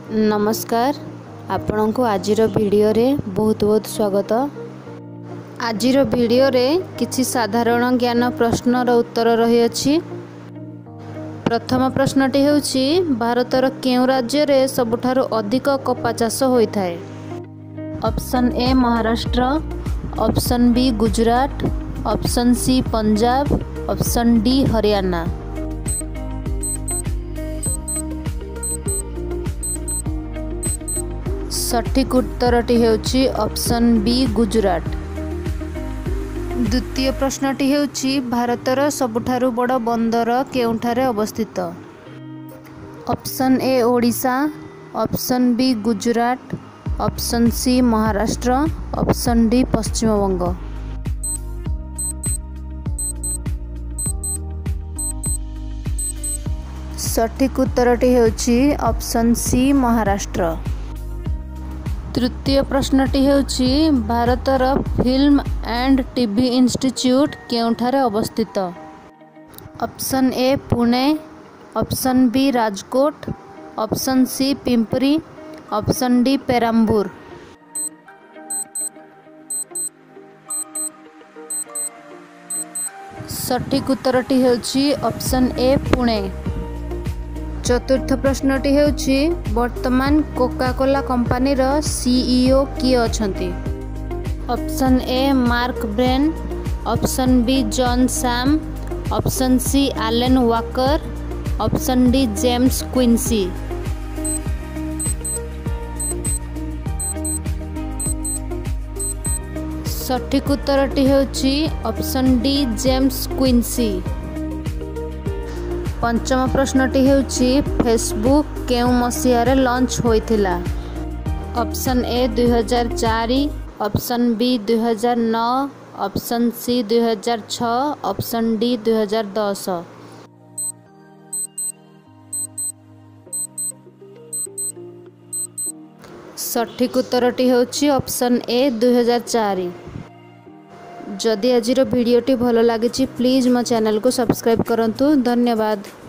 नमस्कार आपण को आजिर वीडियो रे बहुत बहुत स्वागत। आजिर वीडियो रे किछि साधारण ज्ञान प्रश्नर उत्तर रही अछि। प्रथम प्रश्नटी हेउछि भारतर केउ राज्य रे सबुठारु अधिक कपा चाष होइथाय। Option A Maharashtra, option B Gujarat, option C Punjab, option D Haryana. सठिक उत्तरटी हेउछि ऑप्शन बी गुजरात। द्वितीय प्रश्नटी हेउछि भारतर सबुठारु बड़ बंदर केउठारे अवस्थित। Option A Odisha, option B Gujarat, option C Maharashtra, option D Paschim Banga. सठिक उत्तरटी हेउछि ऑप्शन सी महाराष्ट्र। तृतीय प्रश्नटी हेउछि भारतर फिल्म एंड टीवी इंस्टीट्यूट केउठारे अवस्थित। Option A Pune, option B Rajkot, option C Pimpri, option D Perambur. सठिक उत्तरटी हेउछि ऑप्शन ए पुणे। चतुर्थ प्रश्नटी हेउछि वर्तमान कोका कोला कंपनी रो सीईओ किए अछंती। Option A Mark Brain, option B John Sam, option C Alan Walker, option D James Quincey. सठिक उत्तरटी हेउछि ऑप्शन डी जेम्स क्विंसी। पंचम प्रश्नटी हेउछि फेसबुक केउ मसीहारे लॉन्च होइथिला। Option A 2004, option B 2009, option C 2006, option D 2010। सठिक उत्तरटी हेउछि ऑप्शन ए 2004। जदि आजिर वीडियोटी भल लागिछि प्लीज मो चैनल को सब्सक्राइब करंतु। धन्यवाद।